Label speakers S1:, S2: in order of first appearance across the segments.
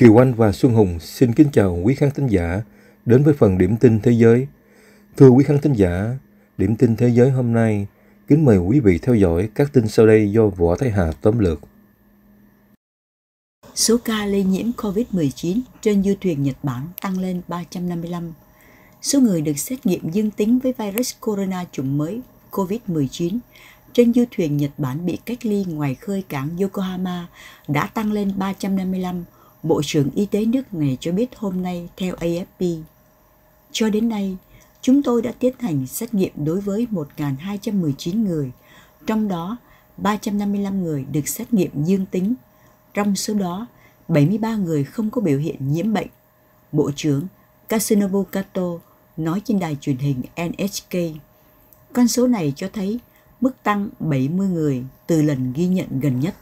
S1: Kiều Anh và Xuân Hùng xin kính chào quý khán thính giả đến với phần điểm tin thế giới. Thưa quý khán thính giả, điểm tin thế giới hôm nay, kính mời quý vị theo dõi các tin sau đây do Võ Thái Hà tóm lược.
S2: Số ca lây nhiễm COVID-19 trên du thuyền Nhật Bản tăng lên 355. Số người được xét nghiệm dương tính với virus corona chủng mới COVID-19 trên du thuyền Nhật Bản bị cách ly ngoài khơi cảng Yokohama đã tăng lên 355, Bộ trưởng Y tế nước này cho biết hôm nay theo AFP. Cho đến nay, chúng tôi đã tiến hành xét nghiệm đối với 1.219 người, trong đó 355 người được xét nghiệm dương tính. Trong số đó, 73 người không có biểu hiện nhiễm bệnh. Bộ trưởng Katsunobu Kato nói trên đài truyền hình NHK. Con số này cho thấy mức tăng 70 người từ lần ghi nhận gần nhất.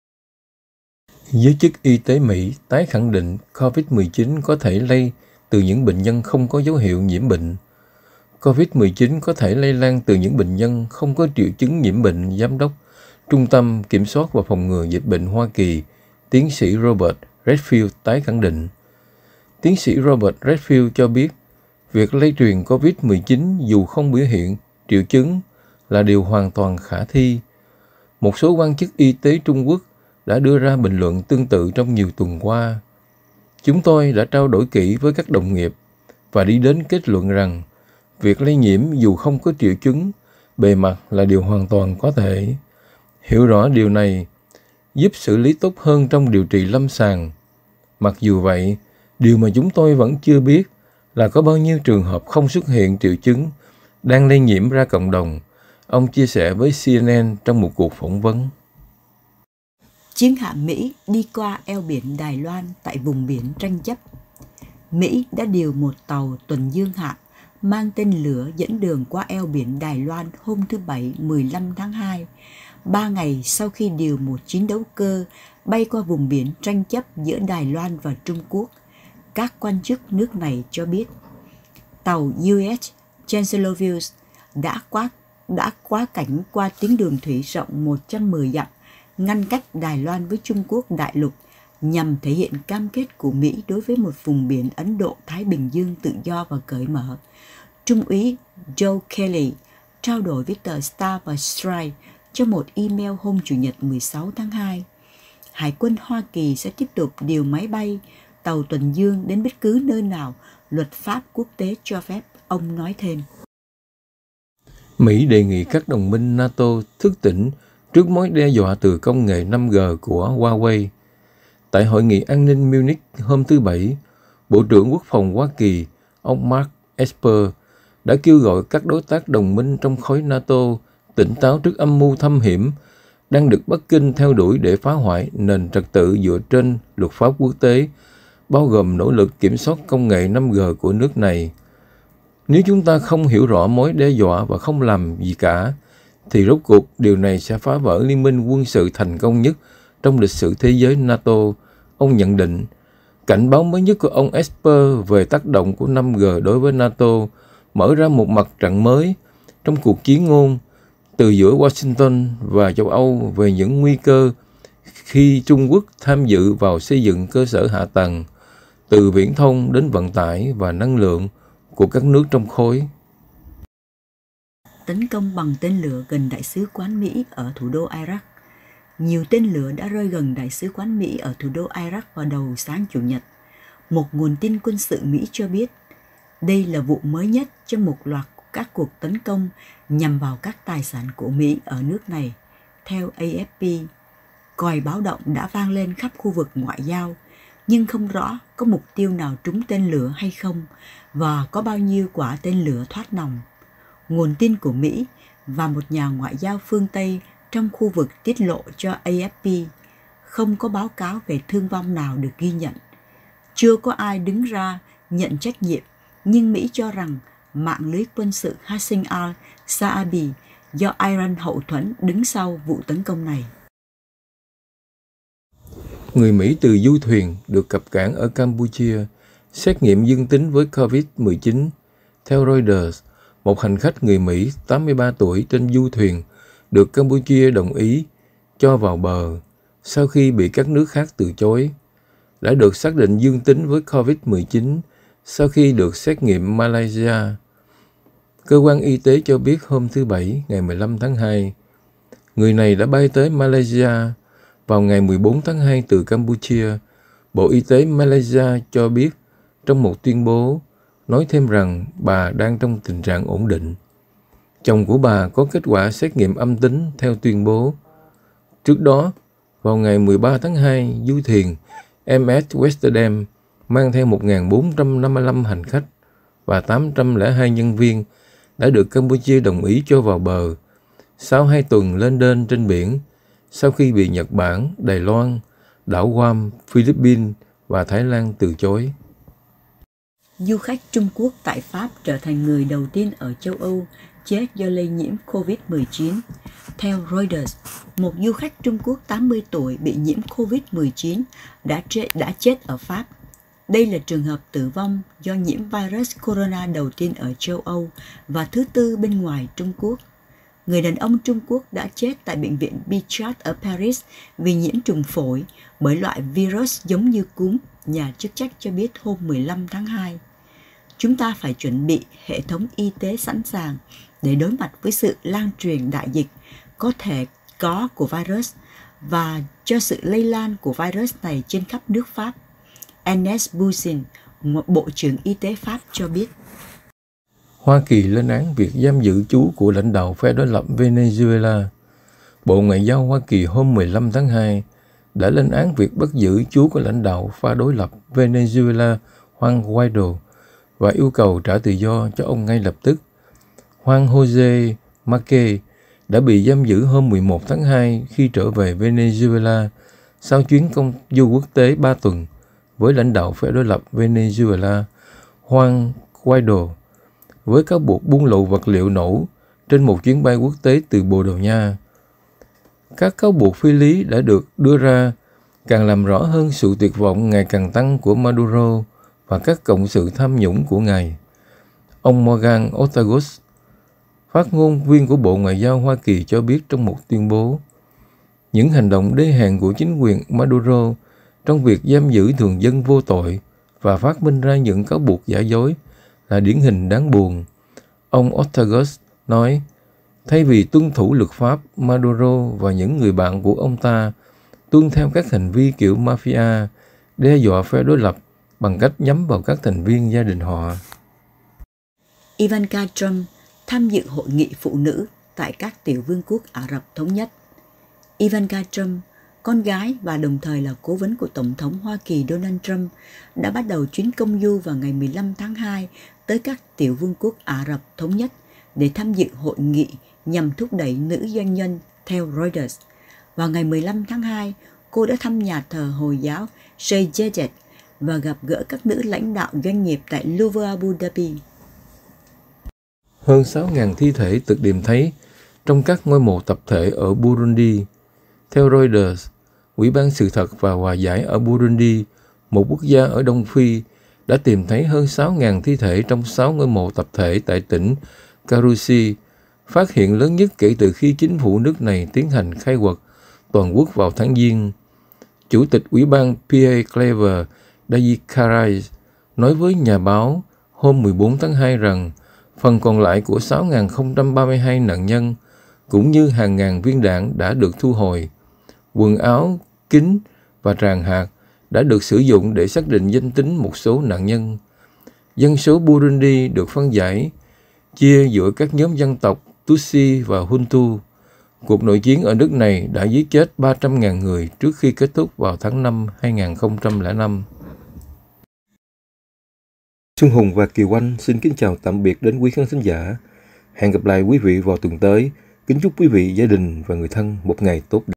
S1: Giới chức y tế Mỹ tái khẳng định COVID-19 có thể lây từ những bệnh nhân không có dấu hiệu nhiễm bệnh. COVID-19 có thể lây lan từ những bệnh nhân không có triệu chứng nhiễm bệnh, Giám đốc Trung tâm Kiểm soát và Phòng ngừa Dịch bệnh Hoa Kỳ, tiến sĩ Robert Redfield tái khẳng định. Tiến sĩ Robert Redfield cho biết, việc lây truyền COVID-19 dù không biểu hiện triệu chứng là điều hoàn toàn khả thi. Một số quan chức y tế Trung Quốc đã đưa ra bình luận tương tự trong nhiều tuần qua. Chúng tôi đã trao đổi kỹ với các đồng nghiệp và đi đến kết luận rằng việc lây nhiễm dù không có triệu chứng, bề mặt là điều hoàn toàn có thể. Hiểu rõ điều này giúp xử lý tốt hơn trong điều trị lâm sàng. Mặc dù vậy, điều mà chúng tôi vẫn chưa biết là có bao nhiêu trường hợp không xuất hiện triệu chứng đang lây nhiễm ra cộng đồng, ông chia sẻ với CNN trong một cuộc phỏng vấn.
S2: Chiến hạm Mỹ đi qua eo biển Đài Loan tại vùng biển tranh chấp. Mỹ đã điều một tàu tuần dương hạm mang tên lửa dẫn đường qua eo biển Đài Loan hôm thứ Bảy 15 tháng 2, 3 ngày sau khi điều một chiến đấu cơ bay qua vùng biển tranh chấp giữa Đài Loan và Trung Quốc. Các quan chức nước này cho biết tàu USS Chancellorsville đã quá cảnh qua tuyến đường thủy rộng 110 dặm, ngăn cách Đài Loan với Trung Quốc đại lục nhằm thể hiện cam kết của Mỹ đối với một vùng biển Ấn Độ-Thái Bình Dương tự do và cởi mở. Trung úy Joe Kelly trao đổi với tờ Star và Strike trong một email hôm Chủ nhật 16 tháng 2. Hải quân Hoa Kỳ sẽ tiếp tục điều máy bay, tàu tuần dương đến bất cứ nơi nào luật pháp quốc tế cho phép, ông nói thêm.
S1: Mỹ đề nghị các đồng minh NATO thức tỉnh trước mối đe dọa từ công nghệ 5G của Huawei. Tại Hội nghị an ninh Munich hôm thứ Bảy, Bộ trưởng Quốc phòng Hoa Kỳ, ông Mark Esper, đã kêu gọi các đối tác đồng minh trong khối NATO tỉnh táo trước âm mưu thâm hiểm đang được Bắc Kinh theo đuổi để phá hoại nền trật tự dựa trên luật pháp quốc tế, bao gồm nỗ lực kiểm soát công nghệ 5G của nước này. Nếu chúng ta không hiểu rõ mối đe dọa và không làm gì cả, thì rốt cuộc điều này sẽ phá vỡ liên minh quân sự thành công nhất trong lịch sử thế giới NATO, ông nhận định. Cảnh báo mới nhất của ông Esper về tác động của 5G đối với NATO mở ra một mặt trận mới trong cuộc chiến ngôn từ giữa Washington và châu Âu về những nguy cơ khi Trung Quốc tham dự vào xây dựng cơ sở hạ tầng, từ viễn thông đến vận tải và năng lượng của các nước trong khối.
S2: Tấn công bằng tên lửa gần đại sứ quán Mỹ ở thủ đô Iraq. Nhiều tên lửa đã rơi gần đại sứ quán Mỹ ở thủ đô Iraq vào đầu sáng Chủ nhật. Một nguồn tin quân sự Mỹ cho biết đây là vụ mới nhất trong một loạt các cuộc tấn công nhằm vào các tài sản của Mỹ ở nước này. Theo AFP, còi báo động đã vang lên khắp khu vực ngoại giao, nhưng không rõ có mục tiêu nào trúng tên lửa hay không và có bao nhiêu quả tên lửa thoát nòng. Nguồn tin của Mỹ và một nhà ngoại giao phương Tây trong khu vực tiết lộ cho AFP không có báo cáo về thương vong nào được ghi nhận. Chưa có ai đứng ra nhận trách nhiệm, nhưng Mỹ cho rằng mạng lưới quân sự Hassan al-Saabi do Iran hậu thuẫn đứng sau vụ tấn công này.
S1: Người Mỹ từ du thuyền được cập cảng ở Campuchia xét nghiệm dương tính với COVID-19. Theo Reuters, một hành khách người Mỹ 83 tuổi trên du thuyền được Campuchia đồng ý cho vào bờ sau khi bị các nước khác từ chối. đã được xác định dương tính với COVID-19 sau khi được xét nghiệm Malaysia. Cơ quan y tế cho biết hôm thứ Bảy, ngày 15 tháng 2, người này đã bay tới Malaysia vào ngày 14 tháng 2 từ Campuchia. Bộ Y tế Malaysia cho biết trong một tuyên bố, nói thêm rằng bà đang trong tình trạng ổn định. Chồng của bà có kết quả xét nghiệm âm tính theo tuyên bố. Trước đó, vào ngày 13 tháng 2, du thuyền MS Westerdam mang theo 1.455 hành khách và 802 nhân viên đã được Campuchia đồng ý cho vào bờ sau 2 tuần lênh đênh trên biển, sau khi bị Nhật Bản, Đài Loan, đảo Guam, Philippines và Thái Lan từ chối.
S2: Du khách Trung Quốc tại Pháp trở thành người đầu tiên ở châu Âu chết do lây nhiễm COVID-19. Theo Reuters, một du khách Trung Quốc 80 tuổi bị nhiễm COVID-19 đã chết ở Pháp. Đây là trường hợp tử vong do nhiễm virus corona đầu tiên ở châu Âu và thứ tư bên ngoài Trung Quốc. Người đàn ông Trung Quốc đã chết tại bệnh viện Bichat ở Paris vì nhiễm trùng phổi bởi loại virus giống như cúm, nhà chức trách cho biết hôm 15 tháng 2. Chúng ta phải chuẩn bị hệ thống y tế sẵn sàng để đối mặt với sự lan truyền đại dịch có thể có của virus và cho sự lây lan của virus này trên khắp nước Pháp. Agnès Buzyn, Bộ trưởng Y tế Pháp cho biết.
S1: Hoa Kỳ lên án việc giam giữ chú của lãnh đạo phe đối lập Venezuela. Bộ Ngoại giao Hoa Kỳ hôm 15 tháng 2 đã lên án việc bắt giữ chú của lãnh đạo phe đối lập Venezuela Juan Guaido và yêu cầu trả tự do cho ông ngay lập tức. Juan José Marquez đã bị giam giữ hôm 11 tháng 2 khi trở về Venezuela sau chuyến công du quốc tế 3 tuần với lãnh đạo phe đối lập Venezuela Juan Guaido, với cáo buộc buôn lậu vật liệu nổ trên một chuyến bay quốc tế từ Bồ Đào Nha. Các cáo buộc phi lý đã được đưa ra càng làm rõ hơn sự tuyệt vọng ngày càng tăng của Maduro và các cộng sự tham nhũng của ngài. Ông Morgan Ortagus, phát ngôn viên của Bộ Ngoại giao Hoa Kỳ cho biết trong một tuyên bố, những hành động đê hèn của chính quyền Maduro trong việc giam giữ thường dân vô tội và phát minh ra những cáo buộc giả dối là điển hình đáng buồn. Ông Ortagus nói, thay vì tuân thủ luật pháp, Maduro và những người bạn của ông ta tuân theo các hành vi kiểu mafia, đe dọa phe đối lập bằng cách nhắm vào các thành viên gia đình họ.
S2: Ivanka Trump tham dự hội nghị phụ nữ tại các tiểu vương quốc Ả Rập Thống Nhất. Ivanka Trump, con gái và đồng thời là cố vấn của Tổng thống Hoa Kỳ Donald Trump, đã bắt đầu chuyến công du vào ngày 15 tháng 2 tới các tiểu vương quốc Ả Rập Thống Nhất để tham dự hội nghị nhằm thúc đẩy nữ doanh nhân, theo Reuters. Vào ngày 15 tháng 2, cô đã thăm nhà thờ Hồi giáo Sheikh Zayed và gặp gỡ các nữ lãnh đạo doanh nghiệp tại Louvre Abu Dhabi.
S1: Hơn 6.000 thi thể được tìm thấy trong các ngôi mộ tập thể ở Burundi. Theo Reuters, Ủy ban Sự thật và Hòa giải ở Burundi, một quốc gia ở Đông Phi, đã tìm thấy hơn 6.000 thi thể trong 6 ngôi mộ tập thể tại tỉnh Karusi, phát hiện lớn nhất kể từ khi chính phủ nước này tiến hành khai quật toàn quốc vào tháng Giêng. Chủ tịch Ủy ban Pierre Claver Dayikarai nói với nhà báo hôm 14 tháng 2 rằng phần còn lại của 6.032 nạn nhân cũng như hàng ngàn viên đạn đã được thu hồi. Quần áo, kính và tràng hạt đã được sử dụng để xác định danh tính một số nạn nhân. Dân số Burundi được phân giải, chia giữa các nhóm dân tộc Tutsi và Hutu. Cuộc nội chiến ở nước này đã giết chết 300.000 người trước khi kết thúc vào tháng 5 2005. Xuân Hùng và Kiều Anh xin kính chào tạm biệt đến quý khán thính giả. Hẹn gặp lại quý vị vào tuần tới. Kính chúc quý vị, gia đình và người thân một ngày tốt đẹp.